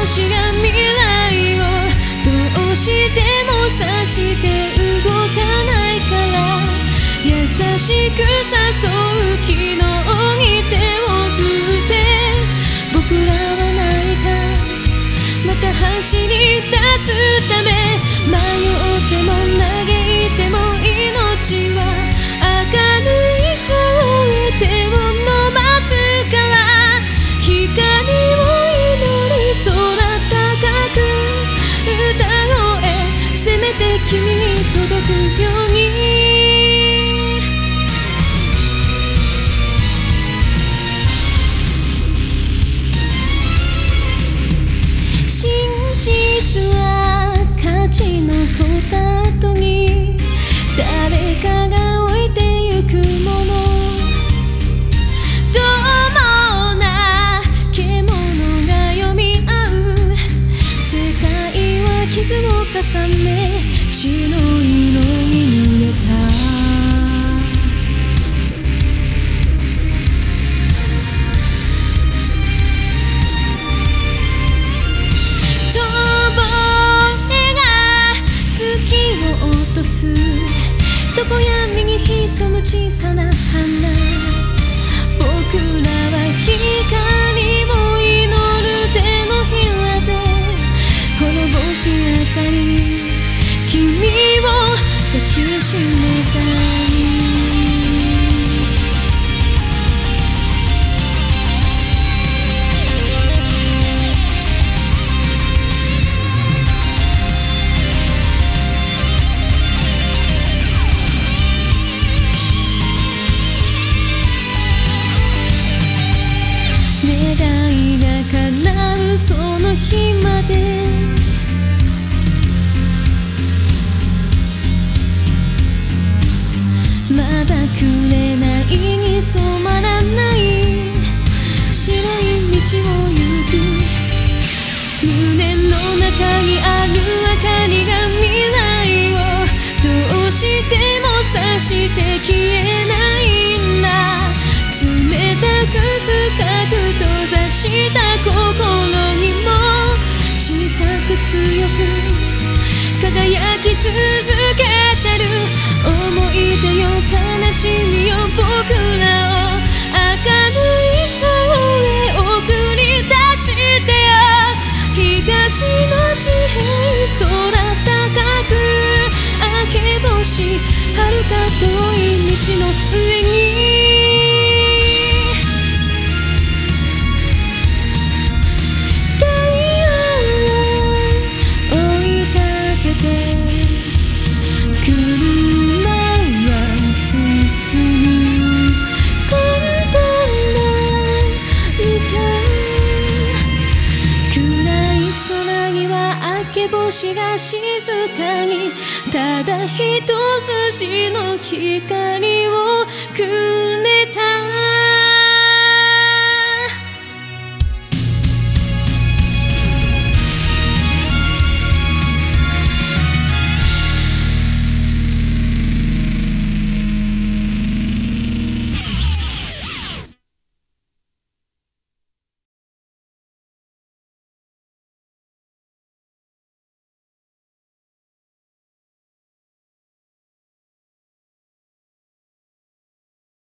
星が未来をどうしても察して動かないから、優しく誘う昨日に手を振って、僕らは何かまた走り出すため、迷っても嘆いても命は明るい方へ手を伸ばすから、光を祈り空高く歌声、せめて君に届くように。真実は価値のこと後に誰かが置いてゆくもの、どうもな獣が読み合う世界は傷を重ね血の色に濡れた。床闇に潜む小さな花、僕らは光を祈る手のひらで滅ぼしあたり、君を抱きしめたい。願いが叶うその日まで、まだ紅に染まらない白い道を行く、胸の中にある明かりが未来をどうしても察して消えないんだ。冷たく深く閉ざした心にも小さく強く輝き続けてる思い出よ悲しみよ、僕らを明るい方へ送り出してよ。東の地平空高く明け星、遥か遠い道の上に星が静かにただ一筋の光をくれた。